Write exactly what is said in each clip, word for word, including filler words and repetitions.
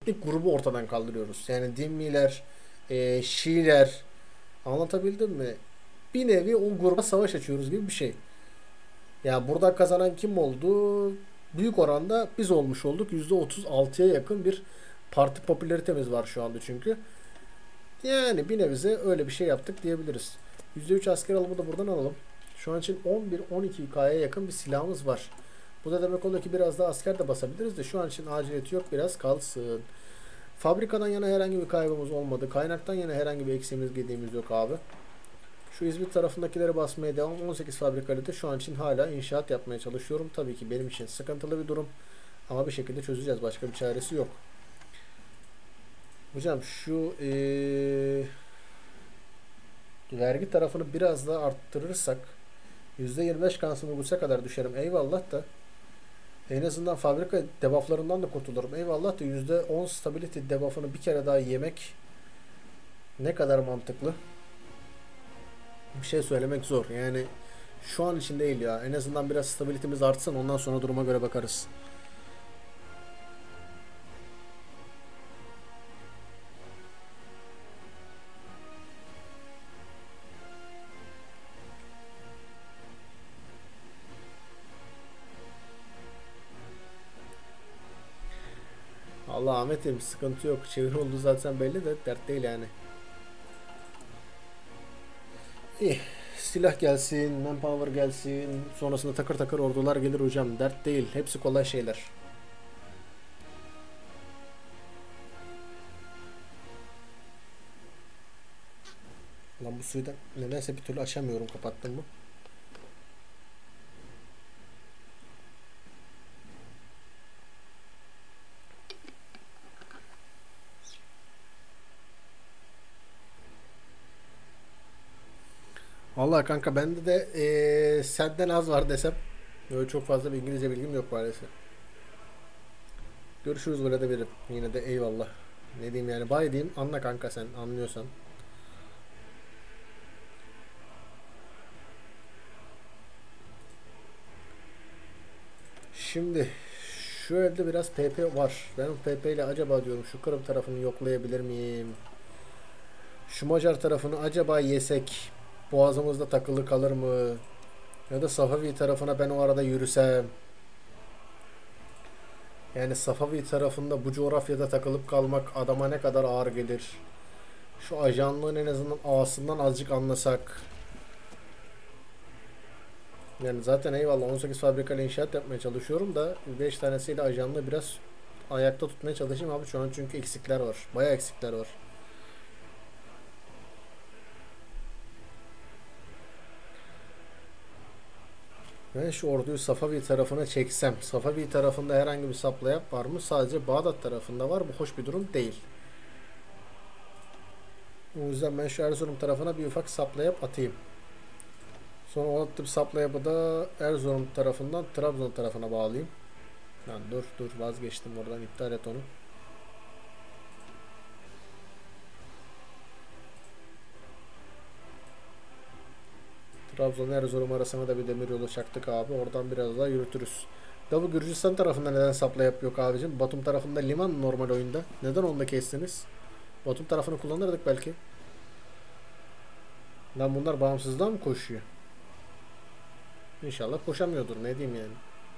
etnik grubu ortadan kaldırıyoruz. Yani Dimmiler, e, Şiiler, anlatabildim mi? Bir nevi o gruba savaş açıyoruz gibi bir şey. Ya burada kazanan kim oldu? Büyük oranda biz olmuş olduk. yüzde otuz altıya yakın bir parti popülaritemiz var şu anda çünkü. Yani bir nevize öyle bir şey yaptık diyebiliriz. yüzde üç asker alımı da buradan alalım. Şu an için on bir on iki K'ya yakın bir silahımız var. Bu da demek oluyor ki biraz daha asker de basabiliriz de şu an için aciliyeti yok, biraz kalsın. Fabrikadan yana herhangi bir kaybımız olmadı. Kaynaktan yana herhangi bir eksiğimiz gediğimiz yok abi. Şu İzmit tarafındakileri basmaya devam. on sekiz fabrikayla da şu an için hala inşaat yapmaya çalışıyorum. Tabii ki benim için sıkıntılı bir durum. Ama bir şekilde çözeceğiz. Başka bir çaresi yok. Hocam şu ee, vergi tarafını biraz daha arttırırsak yüzde yirmi beş Consumer kadar düşerim. Eyvallah da en azından fabrika debufflarından da kurtulurum. Eyvallah da yüzde on stability debuffını bir kere daha yemek ne kadar mantıklı? Bir şey söylemek zor. Yani şu an için değil ya. En azından biraz stabilitemiz artsın. Ondan sonra duruma göre bakarız. Allah Ahmet'im sıkıntı yok. Çeviri olduğu zaten belli de dert değil yani. İyi. Silah gelsin, manpower gelsin. Sonrasında takır takır ordular gelir hocam. Dert değil. Hepsi kolay şeyler. Lan bu suyu da nedense bir türlü açamıyorum. Kapattım mı? Vallahi kanka bende de ee, senden az var desem. Böyle çok fazla bir İngilizce bilgim yok maalesef. Görüşürüz böyle de verim. Yine de eyvallah. Ne diyeyim yani bay diyeyim. Anla kanka sen anlıyorsan. Şimdi şu elde biraz P P var. Ben o P P ile acaba diyorum şu Kırım tarafını yoklayabilir miyim? Şu Macar tarafını acaba yesek boğazımızda takılı kalır mı? Ya da Safavi tarafına ben o arada yürüsem. Yani Safavi tarafında bu coğrafyada takılıp kalmak adama ne kadar ağır gelir? Şu ajanlığın en azından ağasından azıcık anlasak. Yani zaten eyvallah on sekiz fabrikayla inşaat yapmaya çalışıyorum da beş tanesiyle ajanlığı biraz ayakta tutmaya çalışayım abi şu an çünkü eksikler var. Bayağı eksikler var. Ben şu orduyu Safavi tarafına çeksem. Safavi tarafında herhangi bir saplayap var mı? Sadece Bağdat tarafında var. Bu hoş bir durum değil. O yüzden ben şu Erzurum tarafına bir ufak saplayap atayım. Sonra o attığım saplayapı da Erzurum tarafından Trabzon tarafına bağlayayım. Lan dur dur vazgeçtim oradan, iptal et onu. Trabzon Erzurum arasına da bir demir yolu çaktık abi. Oradan biraz daha yürütürüz. Da bu Gürcistan tarafında neden saplayap yok abicim? Batum tarafında liman normal oyunda. Neden onu da kestiniz? Batum tarafını kullanırdık belki. Lan bunlar bağımsızdan mı koşuyor? İnşallah koşamıyordur. Ne diyeyim yani.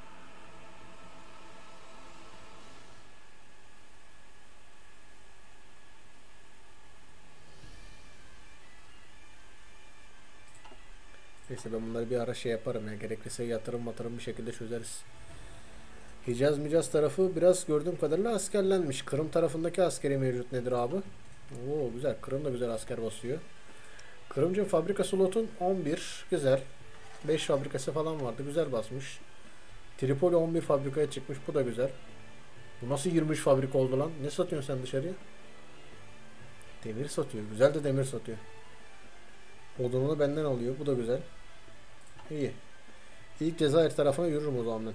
Neyse ben bunları bir ara şey yaparım ya. Gerekirse yatırım matırım bir şekilde çözeriz. Hicaz Micaz tarafı biraz gördüğüm kadarıyla askerlenmiş. Kırım tarafındaki askeri mevcut nedir abi? Oo güzel. Kırım da güzel asker basıyor. Kırımcı fabrika slotun on bir. Güzel. beş fabrikası falan vardı. Güzel basmış. Tripoli on bir fabrikaya çıkmış. Bu da güzel. Bu nasıl yirmi üç fabrika oldu lan? Ne satıyorsun sen dışarıya? Demir satıyor. Güzel de demir satıyor. Odununu benden alıyor. Bu da güzel. İyi. İlk Cezayir tarafına yürürüm o zaman ben.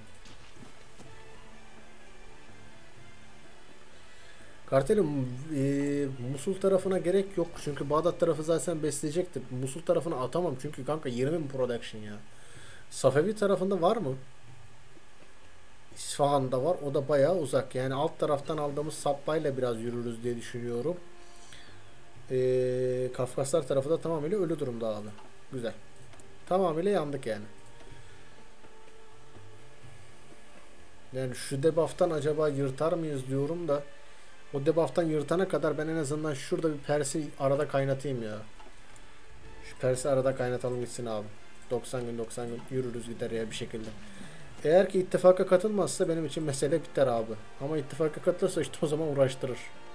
Kartelim e, Musul tarafına gerek yok. Çünkü Bağdat tarafı zaten besleyecektir. Musul tarafına atamam. Çünkü kanka yirmi mi production ya. Safevi tarafında var mı? İsfahan'da var. O da bayağı uzak. Yani alt taraftan aldığımız sapbayla biraz yürürüz diye düşünüyorum. Ee, Kafkaslar tarafı da tamamıyla ölü durumda abi. Güzel. Tamamıyla yandık yani. Yani şu debuff'tan acaba yırtar mıyız diyorum da o debuff'tan yırtana kadar ben en azından şurada bir Pers'i arada kaynatayım ya. Şu Pers'i arada kaynatalım gitsin abi. doksan gün doksan gün yürürüz gider ya bir şekilde. Eğer ki ittifaka katılmazsa benim için mesele biter abi. Ama ittifaka katılırsa işte o zaman uğraştırır.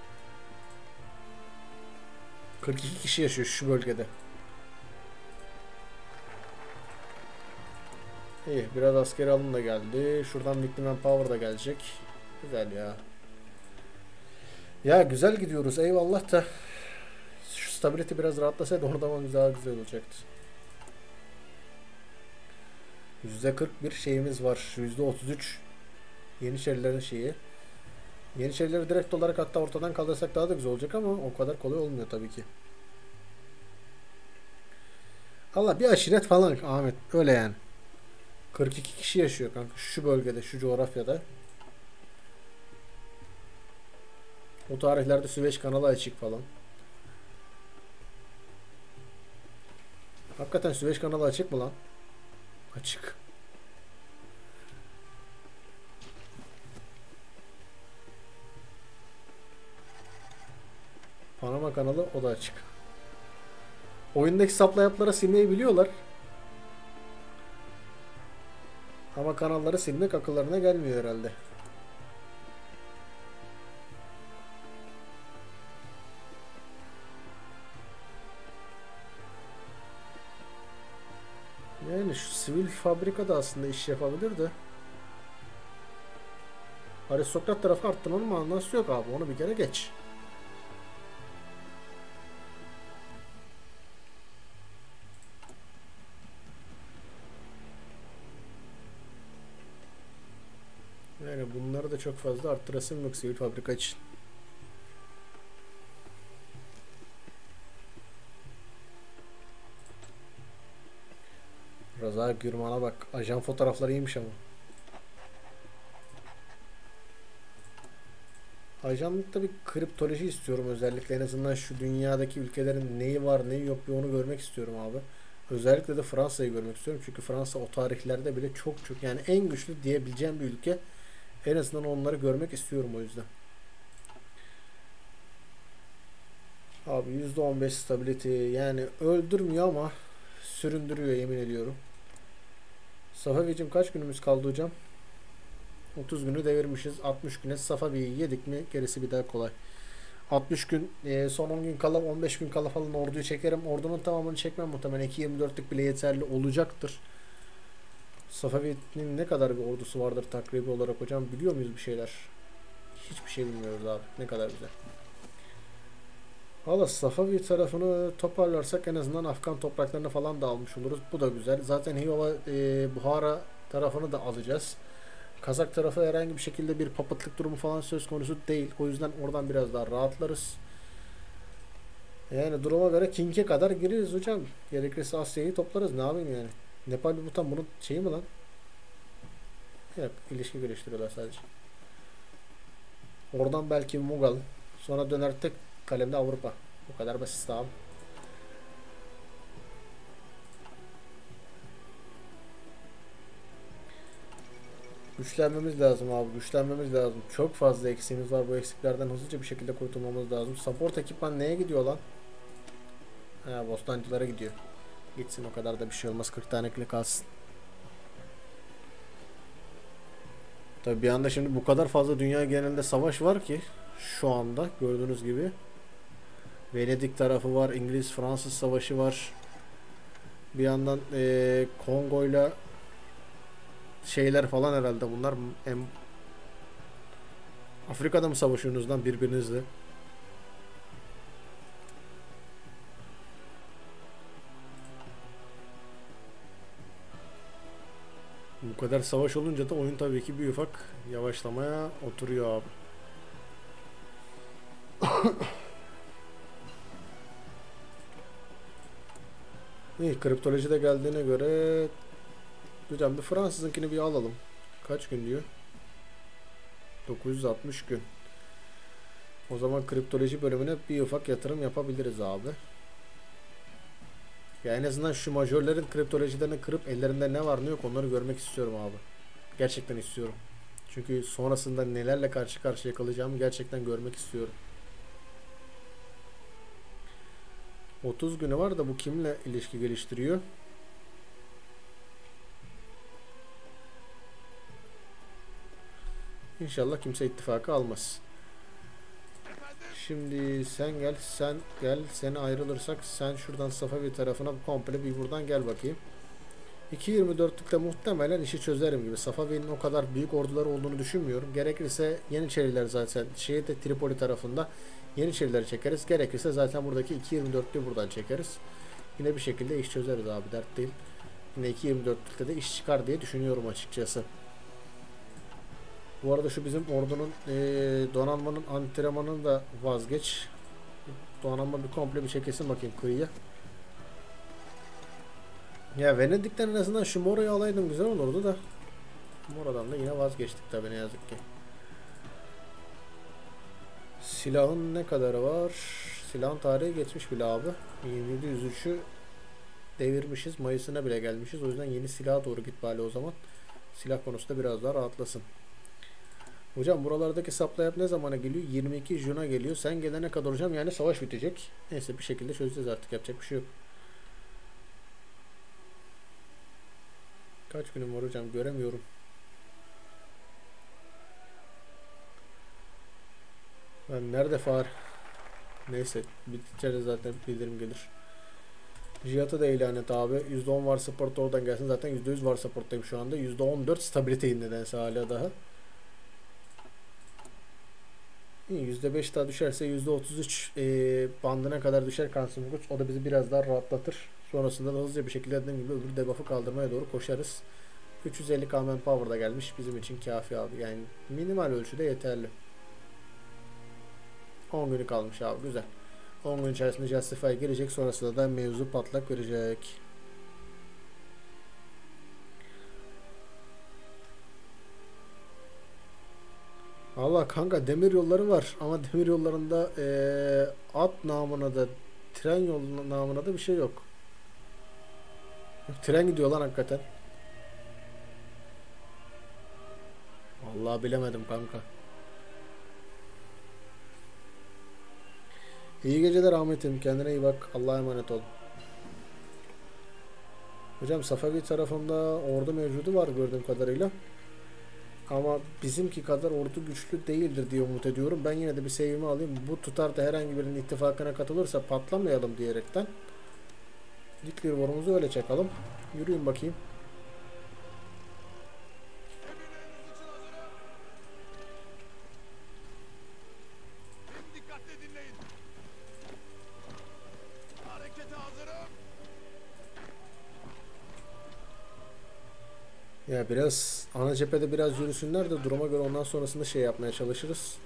kırk iki kişi yaşıyor şu bölgede. İyi, biraz askeri alım da geldi. Şuradan Victim Power da gelecek. Güzel ya. Ya güzel gidiyoruz eyvallah da şu stability biraz rahatlasaydı orada ama daha güzel olacaktı. yüzde kırk bir şeyimiz var. yüzde otuz üç Yeniçerilerin şeyi. Yeniçerileri direkt olarak hatta ortadan kaldırsak daha da güzel olacak ama o kadar kolay olmuyor tabii ki. Allah bir aşiret falan Ahmet öyle yani. kırk iki kişi yaşıyor kanka şu bölgede şu coğrafyada. O tarihlerde Süveyş kanalı açık falan. Hakikaten Süveyş kanalı açık mı lan? Açık. Panama kanalı o da açık. Oyundaki saplayaplara silmeyi biliyorlar. Ama kanalları silmek akıllarına gelmiyor herhalde. Yani şu sivil fabrika da aslında iş yapabilir de. Aristokrat tarafı arttırmanın manası yok abi. Onu bir kere geç. Yani bunları da çok fazla arttırasım yok sivil fabrika için. Raza Gürman'a bak. Ajan fotoğrafları iyiymiş ama. Ajanlıkta bir kriptoloji istiyorum özellikle. En azından şu dünyadaki ülkelerin neyi var neyi yok bir onu görmek istiyorum abi. Özellikle de Fransa'yı görmek istiyorum. Çünkü Fransa o tarihlerde bile çok çok yani en güçlü diyebileceğim bir ülke. En azından onları görmek istiyorum o yüzden. Abi yüzde on beş stability yani öldürmüyor ama süründürüyor yemin ediyorum. Safavicim kaç günümüz kaldı hocam? otuz günü devirmişiz. altmış güne Safavi'yi yedik mi gerisi bir daha kolay. altmış gün e, son on gün kala on beş gün kala falan orduyu çekerim. Ordunun tamamını çekmem muhtemelen iki yirmi dörtlük bile yeterli olacaktır. Safavi'nin ne kadar bir ordusu vardır takribi olarak hocam biliyor muyuz bir şeyler? Hiçbir şey bilmiyoruz abi. Ne kadar güzel. Valla Safavi tarafını toparlarsak en azından Afgan topraklarını falan da almış oluruz. Bu da güzel. Zaten Hiyova e, Buhara tarafını da alacağız. Kazak tarafı herhangi bir şekilde bir papatlık durumu falan söz konusu değil. O yüzden oradan biraz daha rahatlarız. Yani duruma göre King'e kadar gireriz hocam. Gerekirse Asya'yı toplarız. Ne yapayım yani? Nepal bir Bhutan bunun şeyi mi lan? Yok. İlişki geliştiriyorlar sadece. Oradan belki Mughal. Sonra döner tek kalemde Avrupa. Bu kadar basit abi. Güçlenmemiz lazım abi. Güçlenmemiz lazım. Çok fazla eksiğimiz var. Bu eksiklerden hızlıca bir şekilde kurtulmamız lazım. Support ekipman neye gidiyor lan? Ha, Bostancılara gidiyor. Gitsin o kadar da bir şey olmaz. kırk tane kile kalsın. Tabi bir anda şimdi bu kadar fazla dünya genelinde savaş var ki şu anda gördüğünüz gibi. Venedik tarafı var. İngiliz-Fransız savaşı var. Bir yandan ee, Kongo'yla şeyler falan herhalde bunlar hem Afrika'da mı savaşıyorsunuz lan birbirinizle? Bu kadar savaş olunca da oyun tabii ki bir ufak yavaşlamaya oturuyor abi. İyi kriptoloji de geldiğine göre hocam bir Fransızınkini bir alalım. Kaç gün diyor? dokuz yüz altmış gün. O zaman kriptoloji bölümüne bir ufak yatırım yapabiliriz abi. Ya en azından şu majörlerin kriptolojilerini kırıp ellerinde ne var ne yok onları görmek istiyorum abi. Gerçekten istiyorum. Çünkü sonrasında nelerle karşı karşıya kalacağımı gerçekten görmek istiyorum. otuz günü var da bu kimle ilişki geliştiriyor? İnşallah kimse ittifakı almaz. Şimdi sen gel, sen gel, seni ayrılırsak sen şuradan Safavi tarafına komple bir buradan gel bakayım. iki yirmi dörtlükte muhtemelen işi çözerim gibi. Safavi'nin o kadar büyük orduları olduğunu düşünmüyorum. Gerekirse Yeniçeriler zaten şeyde Tripoli tarafında Yeniçerileri çekeriz. Gerekirse zaten buradaki iki yirmi dörtlüğü buradan çekeriz. Yine bir şekilde iş çözeriz abi, dert değil. Yine iki yirmi dörtlükte de iş çıkar diye düşünüyorum açıkçası. Bu arada şu bizim ordunun e, donanmanın antrenmanını da vazgeç. Donanma bir komple bir çekilsin bakayım kıyıya. Ya Venedik'ten en azından şu Mora'yı alaydım güzel olurdu da. Mora'dan da yine vazgeçtik tabi ne yazık ki. Silahın ne kadarı var? Silahın tarihi geçmiş bile abi. yirmi yedi yüz üçü devirmişiz. Mayıs'ına bile gelmişiz. O yüzden yeni silaha doğru git bari o zaman. Silah konusunda biraz daha rahatlasın. Hocam buralardaki supply ne zamana geliyor? yirmi iki Jun'a geliyor. Sen gelene kadar hocam yani savaş bitecek. Neyse bir şekilde çözeceğiz artık, yapacak bir şey yok. Kaç günüm var hocam göremiyorum. Ben nerede far? Neyse bittikçe zaten bildirim gelir. Jiyat'ı da ilan et abi. yüzde on var support oradan gelsin. Zaten yüzde yüz var supporttayım şu anda. yüzde on dört stabiliteyim nedense hala daha. İyi, yüzde beş daha düşerse yüzde otuz üç e, bandına kadar düşer Kansım Güç. O da bizi biraz daha rahatlatır. Sonrasında da hızlıca bir şekilde dediğim gibi öbür debuff'ı kaldırmaya doğru koşarız. üç yüz elli K manpower da gelmiş. Bizim için kafi abi. Yani minimal ölçüde yeterli. on günü kalmış abi. Güzel. on gün içerisinde Justify gelecek. Sonrasında da mevzu patlak verecek. Allah kanka demir yolları var. Ama demir yollarında ee, at namına da tren yolu namına da bir şey yok. Tren gidiyor lan hakikaten. Vallahi bilemedim kanka. İyi geceler Ahmet'im. Kendine iyi bak. Allah'a emanet ol. Hocam Safavi tarafında ordu mevcudu var gördüğüm kadarıyla. Ama bizimki kadar ordu güçlü değildir diye umut ediyorum. Ben yine de bir sevimi alayım. Bu tutar da herhangi birinin ittifakına katılırsa patlamayalım diyerekten. Dikli borumuzu öyle çakalım. Yürüyün bakayım. Ya biraz ana cephede biraz yürüsünler de duruma göre ondan sonrasında şey yapmaya çalışırız.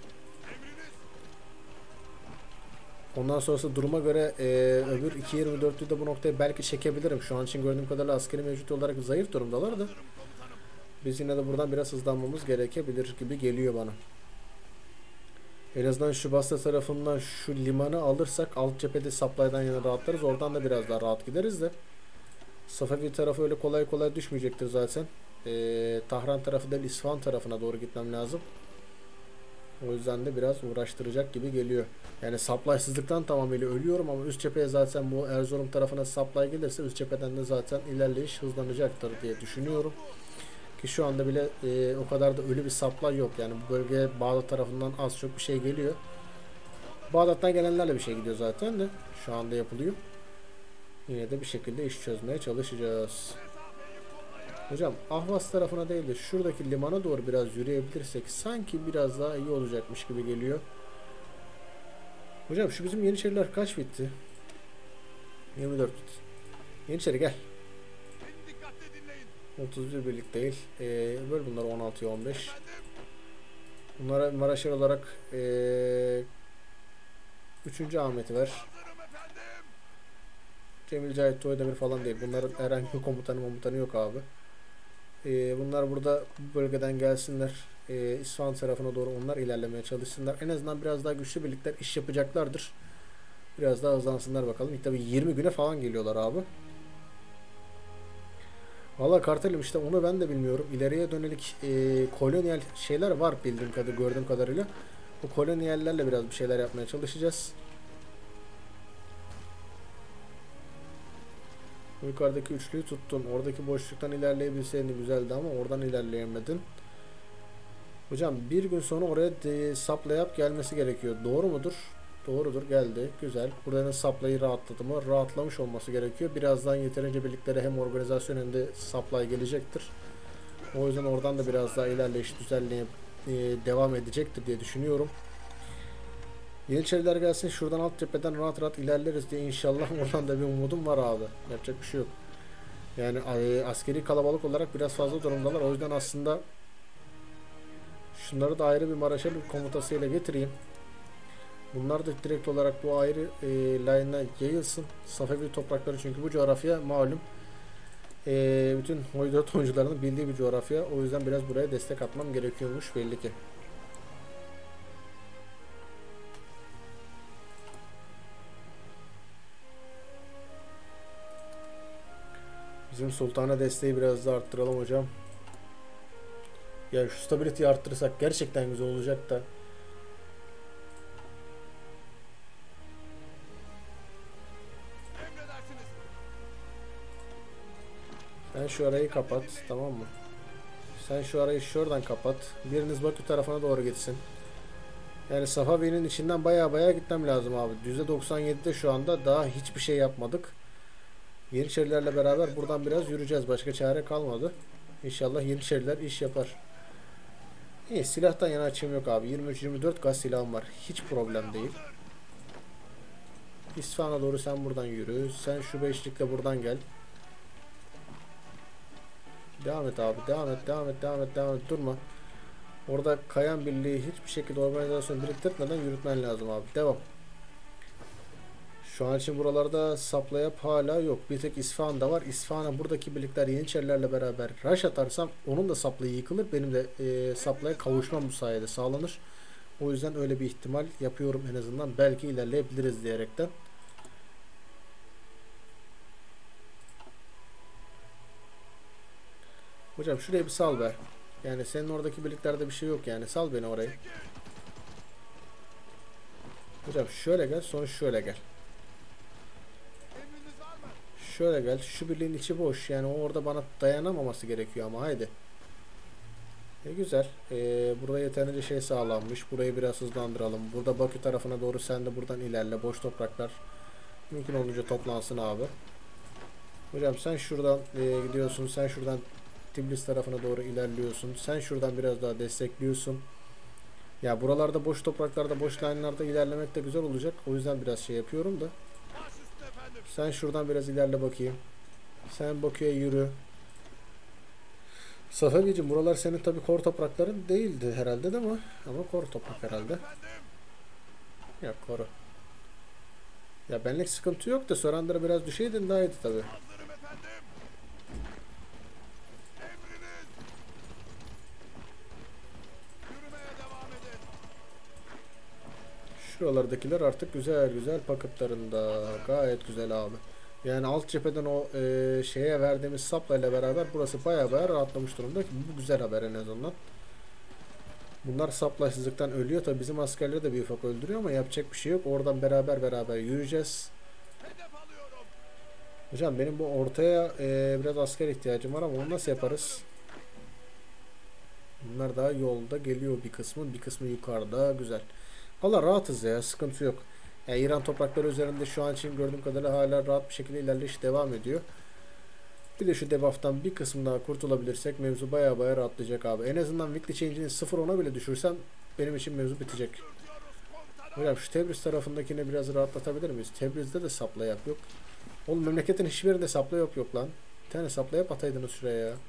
Ondan sonrası duruma göre e, öbür iki yirmi dörtlü de bu noktaya belki çekebilirim. Şu an için gördüğüm kadarıyla askeri mevcut olarak zayıf durumdalar da. Biz yine de buradan biraz hızlanmamız gerekebilir gibi geliyor bana. En azından şu Basra tarafından şu limanı alırsak alt cephede supply'dan yana rahatlarız. Oradan da biraz daha rahat gideriz de. Safavi tarafı öyle kolay kolay düşmeyecektir zaten. Ee, Tahran tarafı değil İsfahan tarafına doğru gitmem lazım. O yüzden de biraz uğraştıracak gibi geliyor. Yani supply'sızlıktan tamamıyla ölüyorum ama üst cepheye zaten bu Erzurum tarafına supply gelirse üst cepheden de zaten ilerleyiş hızlanacaktır diye düşünüyorum. Ki şu anda bile e, o kadar da ölü bir supply yok. Yani bu bölgeye Bağdat tarafından az çok bir şey geliyor. Bağdat'tan gelenlerle bir şey gidiyor zaten de şu anda yapılıyor. Yine de bir şekilde iş çözmeye çalışacağız. Hocam Ahvaz tarafına değil de şuradaki limana doğru biraz yürüyebilirsek sanki biraz daha iyi olacakmış gibi geliyor. Hocam şu bizim Yeniçeriler kaç bitti? yirmi dört bitti. Yeniçeri gel. otuz bir birlik değil. Ee, böyle bunlar on altıya on beş. Bunlara Maraşer olarak ee, üçüncü Ahmet'i ver. Cemil Cahit Toydemir falan değil. Bunların herhangi bir komutanı komutanı yok abi. Ee, bunlar burada bu bölgeden gelsinler. e, İsfahan tarafına doğru onlar ilerlemeye çalışsınlar. En azından biraz daha güçlü birlikler iş yapacaklardır. Biraz daha hızlansınlar bakalım. Tabii yirmi güne falan geliyorlar abi. Valla kartelim işte onu ben de bilmiyorum. İleriye dönelik e, kolonyal şeyler var bildiğim kadarıyla, gördüğüm kadarıyla. Bu kolonyallerle biraz bir şeyler yapmaya çalışacağız. Yukarıdaki üçlüyü tuttun. Oradaki boşluktan ilerleyebilseydin güzeldi ama oradan ilerleyemedin. Hocam bir gün sonra oraya de, saplayıp gelmesi gerekiyor. Doğru mudur? Doğrudur, geldi. Güzel. Buranın saplayı rahatladı mı? Rahatlamış olması gerekiyor. Birazdan yeterince birliklere hem organizasyon hem de supply gelecektir. O yüzden oradan da biraz daha ilerleyiş düzenliğe e, devam edecektir diye düşünüyorum. Yeniçeriler gelsin şuradan alt cepheden rahat rahat ilerleriz diye inşallah oradan da bir umudum var abi. Yapacak bir şey yok. Yani e, askeri kalabalık olarak biraz fazla durumdalar. O yüzden aslında şunları da ayrı bir Maraş'a bir komutasıyla getireyim. Bunlar da direkt olarak bu ayrı e, line'a yayılsın. Safevi toprakları çünkü bu coğrafya malum. E, bütün Hoydot oyuncularının bildiği bir coğrafya. O yüzden biraz buraya destek atmam gerekiyormuş belli ki. Bizim sultana desteği biraz da arttıralım hocam. Ya şu stability'yi arttırırsak gerçekten güzel olacak da. Sen şu arayı kapat, tamam mı? Sen şu arayı şuradan kapat. Biriniz Bakü tarafına doğru gitsin. Yani Safavi'nin içinden baya baya gitmem lazım abi. yüzde doksan yedi'de şu anda daha hiçbir şey yapmadık. Yeniçerilerle beraber buradan biraz yürüyeceğiz. Başka çare kalmadı. İnşallah Yeniçeriler iş yapar. İyi, silahtan yana açığım yok abi. yirmi üç yirmi dört gaz silahım var. Hiç problem değil. İsfahan'a doğru sen buradan yürü. Sen şu beşlikle buradan gel. Devam et abi. Devam et. Devam et. Devam et. Devam et. Durma. Orada kayan birliği hiçbir şekilde organizasyon biriktirmeden yürütmen lazım abi. Devam. Şu an için buralarda saplayıp hala yok. Bir tek İsfahan'da var. İsfahan'a buradaki birlikler Yeniçerilerle beraber rush atarsam onun da saplayı yıkılır. Benim de e, saplaya kavuşmam bu sayede sağlanır. O yüzden öyle bir ihtimal yapıyorum en azından. Belki ilerleyebiliriz diyerekten. Hocam şuraya bir sal be. Yani senin oradaki birliklerde bir şey yok yani. Sal beni orayı. Hocam şöyle gel, sonra şöyle gel. Şöyle gel. Şu birliğin içi boş. Yani o orada bana dayanamaması gerekiyor ama haydi. E güzel. E, burada yeterince şey sağlanmış. Burayı biraz hızlandıralım. Burada Bakü tarafına doğru sen de buradan ilerle. Boş topraklar mümkün olunca toplansın abi. Hocam sen şuradan e, gidiyorsun. Sen şuradan Tbilisi tarafına doğru ilerliyorsun. Sen şuradan biraz daha destekliyorsun. Ya buralarda boş topraklarda, boş line'larda ilerlemek de güzel olacak. O yüzden biraz şey yapıyorum da. Sen şuradan biraz ilerle bakayım. Sen Bakü'ye yürü. Safaviciğim buralar senin tabi kor toprakların değildi herhalde değil mi? Ama kor toprak herhalde. Ya koru. Ya benlik sıkıntı yok da Surrender'a biraz düşeydin daha iyiydi tabi. Şuralardakiler artık güzel güzel paketlarında. Gayet güzel abi. Yani alt cepheden o e, şeye verdiğimiz sapla ile beraber burası baya baya rahatlamış durumda. Bu güzel haber en azından. Bunlar saplasızlıktan ölüyor. Tabi bizim askerleri de bir ufak öldürüyor ama yapacak bir şey yok. Oradan beraber beraber yürüyeceğiz. Hocam benim bu ortaya e, biraz asker ihtiyacım var ama onu nasıl yaparız? Bunlar daha yolda geliyor bir kısmı. Bir kısmı yukarıda. Güzel. Valla rahatız ya. Sıkıntı yok. Yani İran toprakları üzerinde şu an için gördüğüm kadarıyla hala rahat bir şekilde ilerleyiş devam ediyor. Bir de şu debuff'tan bir kısım daha kurtulabilirsek mevzu baya baya rahatlayacak abi. En azından weekly change'ini sıfır ona bile düşürsem benim için mevzu bitecek. Hocam şu Tebriz tarafındakini biraz rahatlatabilir miyiz? Tebriz'de de supply yap yok. Oğlum memleketin hiçbirinde supply yok yok lan. Bir tane supply yap ataydınız şuraya ya.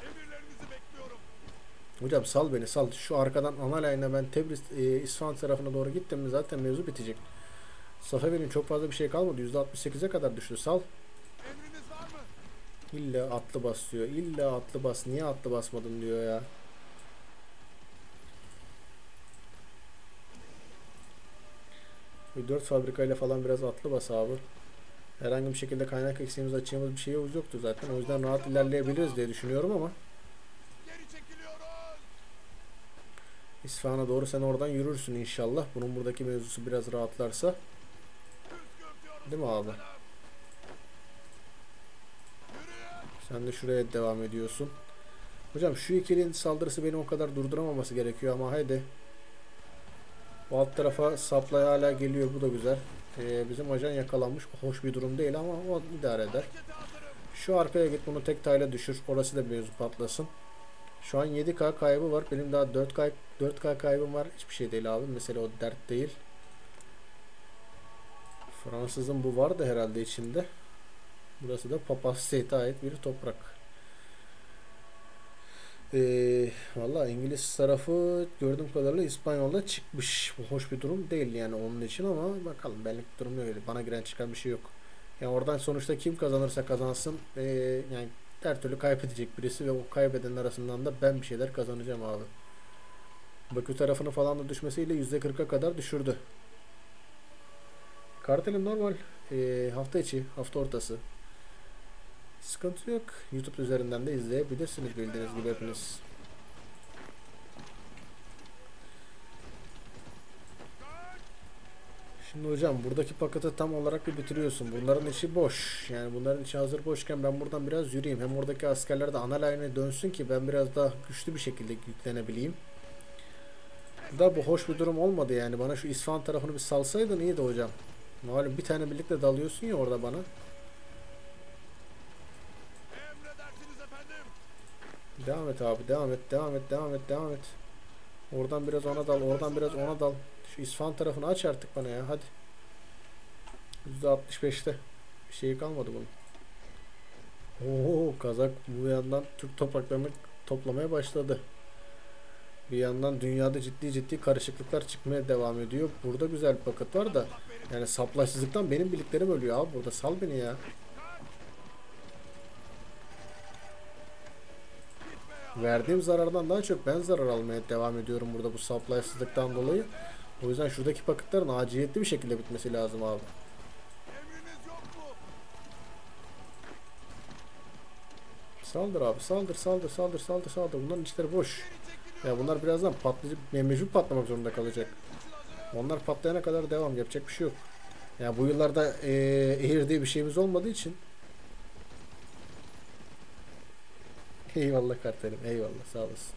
Hocam sal beni sal. Şu arkadan ana line'a ben Tebriz e, İsfahan tarafına doğru gittim mi zaten mevzu bitecek. Safevi'nin çok fazla bir şey kalmadı. yüzde altmış sekize kadar düştü. Sal. İlla atlı bas diyor. İlla atlı bas. Niye atlı basmadın diyor ya. dört fabrikayla falan biraz atlı bas abi. Herhangi bir şekilde kaynak eksiğimiz, açığımız bir şeyimiz yoktu zaten. O yüzden rahat ilerleyebiliriz diye düşünüyorum ama İsfahan'a doğru sen oradan yürürsün inşallah. Bunun buradaki mevzusu biraz rahatlarsa. Değil mi abi? Sen de şuraya devam ediyorsun. Hocam şu ikilinin saldırısı beni o kadar durduramaması gerekiyor ama haydi. O alt tarafa supply hala geliyor. Bu da güzel. Ee, bizim ajan yakalanmış. Hoş bir durum değil ama o idare eder. Şu arkaya git, bunu tek tayla düşür. Orası da mevzu patlasın. Şu an yedi K kaybı var. Benim daha dört K dört K kaybım var. Hiçbir şey değil abi. Mesela o dert değil. Fransızın bu vardı herhalde içinde. Burası da Papal State'e ait bir toprak. Ee, Valla İngiliz tarafı gördüğüm kadarıyla İspanyol'da çıkmış. Bu hoş bir durum değil yani onun için ama bakalım, benlik bir durum yok. Bana giren çıkan bir şey yok. Yani oradan sonuçta kim kazanırsa kazansın ee, yani her türlü kaybedecek birisi ve o kaybedenin arasından da ben bir şeyler kazanacağım abi. Bakü tarafını falan da düşmesiyle yüzde kırka kadar düşürdü. Kartelin normal ee, hafta içi, hafta ortası. Sıkıntı yok. YouTube üzerinden de izleyebilirsiniz bildiğiniz gibi hepiniz. Şimdi hocam buradaki paketi tam olarak bir bitiriyorsun. Bunların içi boş. Yani bunların içi hazır boşken ben buradan biraz yürüyeyim. Hem oradaki askerler de ana line'e dönsün ki ben biraz daha güçlü bir şekilde yüklenebileyim. Da bu hoş bir durum olmadı yani. Bana şu İsfahan tarafını bir salsaydın iyiydi hocam. Malum bir tane birlikte dalıyorsun ya orada bana. Devam et abi, devam et, devam et, devam et, devam et. Oradan biraz ona dal, oradan biraz ona dal. Şu İsfahan tarafını aç artık bana ya, hadi. yüzde altmış beşte. Bir şey kalmadı bunun. Oo, Kazak bu yandan Türk topraklarını toplamaya başladı. Bir yandan dünyada ciddi ciddi karışıklıklar çıkmaya devam ediyor. Burada güzel bir paket var da. Yani saplaşsızlıktan benim birliklerim ölüyor abi burada. Sal beni ya. Verdiğim zarardan daha çok ben zarar almaya devam ediyorum burada bu supply'sızlıktan dolayı. O yüzden şuradaki paketlerin aciliyetli bir şekilde bitmesi lazım abi. Saldır abi, saldır saldır saldır saldır saldır. Bunların içleri boş. Ya bunlar birazdan patlayıp mecbur patlamak zorunda kalacak. Onlar patlayana kadar devam, yapacak bir şey yok. Ya bu yıllarda ee, Air diye bir şeyimiz olmadığı için. Eyvallah kardeşim, eyvallah, sağ olasın.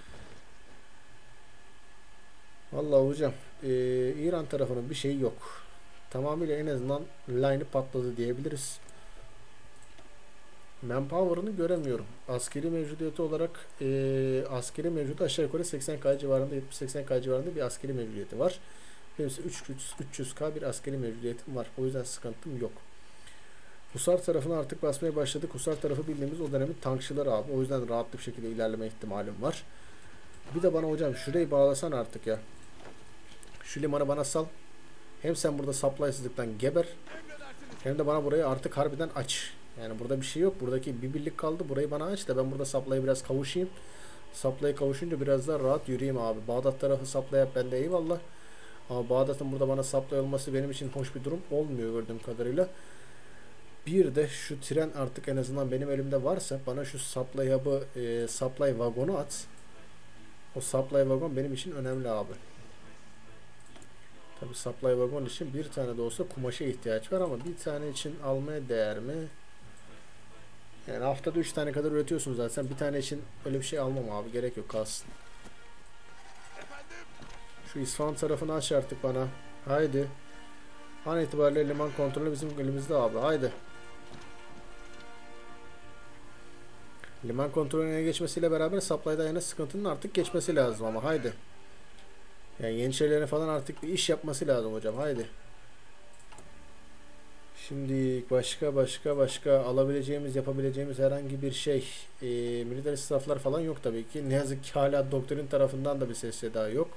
Vallahi hocam ee, İran tarafının bir şeyi yok. Tamamıyla en azından line'ı patladı diyebiliriz. Manpower'ını göremiyorum. Askeri mevcudiyeti olarak e, askeri mevcudu aşağı yukarı seksen K civarında, yetmiş seksen K civarında bir askeri mevcudiyeti var. Benim ise üç yüz K bir askeri mevcudiyetim var. O yüzden sıkıntım yok. Husar tarafına artık basmaya başladık. Husar tarafı bildiğimiz o dönemin tankçıları abi. O yüzden rahatlı bir şekilde ilerleme ihtimalim var. Bir de bana hocam şurayı bağlasan artık ya. Şu limanı bana sal. Hem sen burada supply'sızlıktan geber. Hem de bana burayı artık harbiden aç. Yani burada bir şey yok. Buradaki bir birlik kaldı. Burayı bana aç da ben burada supply'a biraz kavuşayım. Supply'a kavuşunca biraz daha rahat yürüyeyim abi. Bağdat tarafı supply yap bende, eyvallah. Ama Bağdat'ın burada bana supply olması benim için hoş bir durum olmuyor gördüğüm kadarıyla. Bir de şu tren artık en azından benim elimde varsa bana şu supply hub'ı e, supply vagonu at. O supply vagon benim için önemli abi. Tabi supply vagon için bir tane de olsa kumaşa ihtiyaç var ama bir tane için almaya değer mi? Yani haftada üç tane kadar üretiyorsun zaten. Bir tane için öyle bir şey almam abi. Gerek yok, kalsın. Şu İsfahan tarafını aç artık bana. Haydi. An itibariyle liman kontrolü bizim elimizde abi. Haydi. Liman kontrolüne geçmesiyle beraber supply'da yine sıkıntının artık geçmesi lazım ama haydi. Yani Yeniçerilerin falan artık bir iş yapması lazım hocam. Haydi. Şimdi başka başka başka alabileceğimiz, yapabileceğimiz herhangi bir şey. E, militer stafflar falan yok tabii ki. Ne yazık ki hala doktrin tarafından da bir ses seda yok.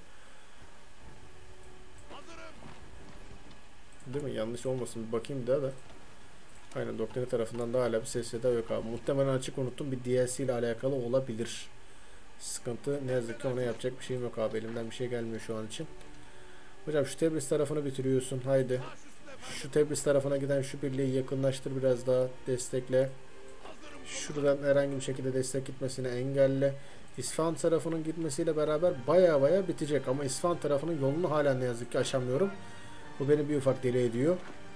Değil mi? Yanlış olmasın. Bir bakayım daha da. Aynen, doktrin tarafından da hala bir ses seda yok abi. Muhtemelen açık unuttum. Bir D L C ile alakalı olabilir. Sıkıntı ne yazık ki, ona yapacak bir şeyim yok abi. Elimden bir şey gelmiyor şu an için. Hocam şu Tebriz tarafını bitiriyorsun. Haydi. Şu Tebriz tarafına giden şu birliği yakınlaştır, biraz daha destekle. Şuradan herhangi bir şekilde destek gitmesini engelle. İsfahan tarafının gitmesiyle beraber baya baya bitecek. Ama İsfahan tarafının yolunu hala ne yazık ki aşamıyorum. Bu beni bir ufak deli ediyor.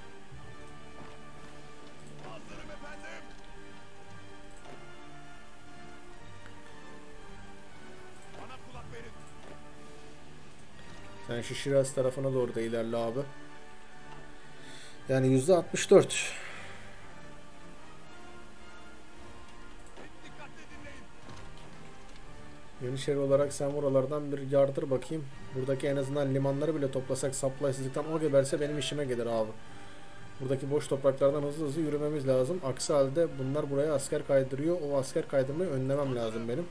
Sen şu Şiraz tarafına doğru da ilerle abi. Yani yüzde altmış dört. Yeniçeri olarak sen buralardan bir yardır bakayım. Buradaki en azından limanları bile toplasak supply'sızlıktan o geberse benim işime gelir abi. Buradaki boş topraklardan hızlı hızlı yürümemiz lazım. Aksi halde bunlar buraya asker kaydırıyor. O asker kaydırmayı önlemem lazım benim.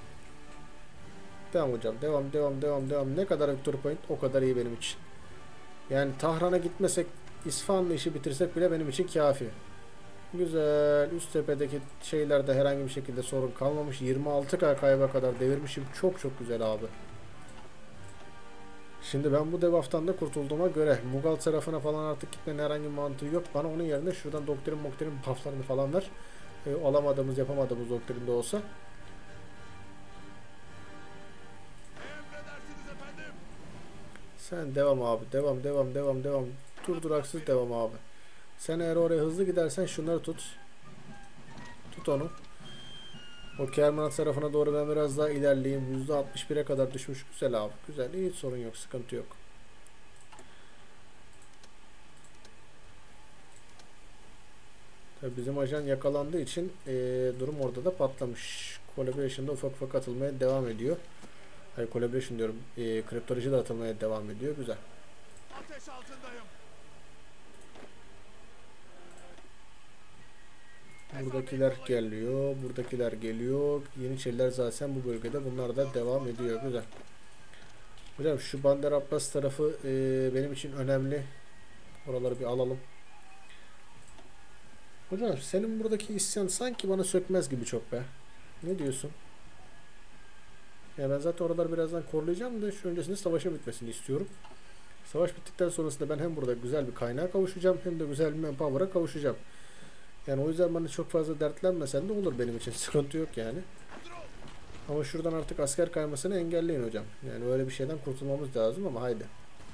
Devam hocam. Devam devam devam devam. Ne kadar victory point o kadar iyi benim için. Yani Tahran'a gitmesek, İsfahan'la işi bitirsek bile benim için kafi. Güzel. Üst tepedeki şeylerde herhangi bir şekilde sorun kalmamış. yirmi altı K kayba kadar devirmişim. Çok çok güzel abi. Şimdi ben bu debuff'tan da kurtulduğuma göre Mughal tarafına falan artık gitmenin herhangi bir mantığı yok. Bana onun yerine şuradan doktrin moktrin buff'larını falan ver. E, alamadığımız yapamadığımız doktrinde olsa. Sen devam abi. Devam devam devam devam. Durduraksız devam abi. Sen eğer oraya hızlı gidersen şunları tut. Tut onu. O Kermanat tarafına doğru ben biraz daha ilerleyeyim. yüzde altmış bire kadar düşmüş. Güzel abi. Güzel. Hiç sorun yok. Sıkıntı yok. Tabii bizim ajan yakalandığı için ee, durum orada da patlamış. Collaboration'da ufak ufak atılmaya devam ediyor. Hayır, Collaboration diyorum. E, kriptoloji de atılmaya devam ediyor. Güzel. Ateş altındayım. Buradakiler geliyor. Buradakiler geliyor. Yeniçeriler zaten bu bölgede. Bunlar da devam ediyor. Güzel. Hocam şu Bandar Abbas tarafı e, benim için önemli. Oraları bir alalım. Hocam senin buradaki isyan sanki bana sökmez gibi çok be. Ne diyorsun? Ya ben zaten oraları birazdan koruyacağım da şu öncesinde savaşın bitmesini istiyorum. Savaş bittikten sonrasında ben hem burada güzel bir kaynağa kavuşacağım hem de güzel bir manpower'a kavuşacağım. Yani o yüzden bana çok fazla dertlenmesen de olur benim için. Sıkıntı yok yani. Ama şuradan artık asker kaymasını engelleyin hocam. Yani öyle bir şeyden kurtulmamız lazım ama haydi.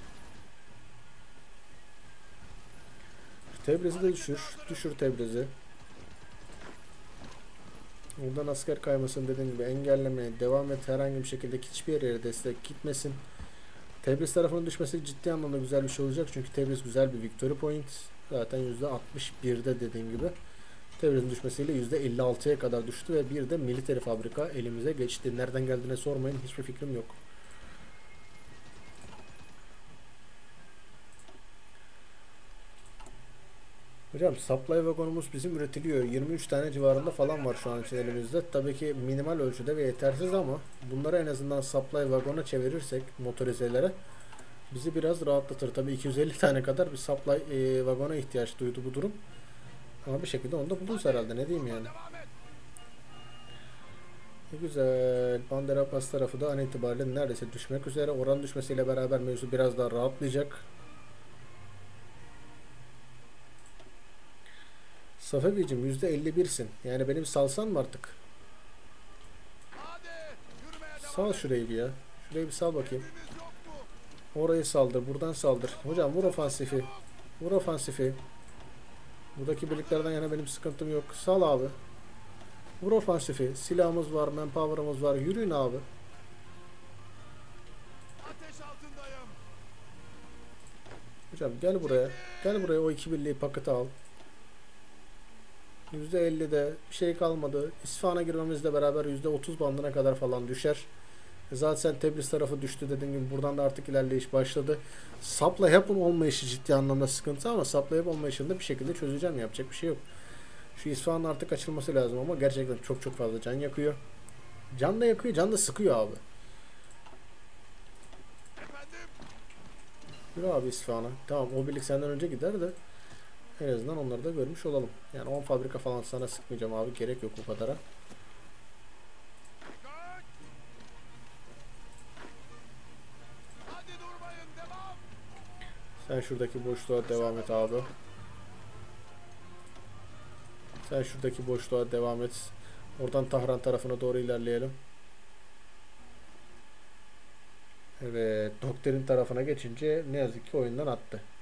Tebriz'i de düşür. Düşür Tebriz'i. Buradan asker kaymasını dediğim gibi engellemeye devam et. Herhangi bir şekilde hiçbir yere destek gitmesin. Tebriz tarafının düşmesi ciddi anlamda güzel bir şey olacak. Çünkü Tebriz güzel bir victory point. Zaten yüzde altmış birde dediğim gibi. Tebriz'in düşmesiyle yüzde elli altıya kadar düştü ve bir de military fabrika elimize geçti. Nereden geldiğine sormayın. Hiçbir fikrim yok. Hocam supply vagonumuz bizim üretiliyor. yirmi üç tane civarında falan var şu an için elimizde. Tabii ki minimal ölçüde ve yetersiz ama bunları en azından supply vagona çevirirsek motorizelere bizi biraz rahatlatır. Tabii iki yüz elli tane kadar bir supply e, vagona ihtiyaç duydu bu durum. Ama bir şekilde onu da buluruz herhalde. Ne diyeyim yani. E, güzel. Bandar Abbas tarafı da an itibariyle neredeyse düşmek üzere. Oran düşmesiyle beraber mevzu biraz daha rahatlayacak. Safevi'cim yüzde elli birsin. Yani benim salsan mı artık? Sal şurayı bir ya. Şurayı bir sal bakayım. Orayı saldır. Buradan saldır. Hocam vur ofansifi. Vur ofansifi. Buradaki birliklerden yana benim sıkıntım yok. Sal abi. Vur ofansifi. Silahımız var. Manpower'ımız var. Yürüyün abi. Hocam gel buraya. Gel buraya o iki birliği paketi al. yüzde ellide bir şey kalmadı. İsfahan'a girmemizle beraber yüzde otuz bandına kadar falan düşer. Zaten Tebriz tarafı düştü dediğim gibi buradan da artık ilerleyiş başladı. Supply Hap'ın olmayışı ciddi anlamda sıkıntı ama Supply Hap olmayışını da bir şekilde çözeceğim. Yapacak bir şey yok. Şu İsfahan'ın artık açılması lazım ama gerçekten çok çok fazla can yakıyor. Can da yakıyor, can da sıkıyor abi. Yürü abi İsfahan'a. Tamam o birlik senden önce gider de en azından onları da görmüş olalım. Yani on fabrika falan sana sıkmayacağım abi. Gerek yok o kadara. Sen şuradaki boşluğa devam et abi. Sen şuradaki boşluğa devam et. Oradan Tahran tarafına doğru ilerleyelim. Evet, Doktrin tarafına geçince ne yazık ki oyundan attı.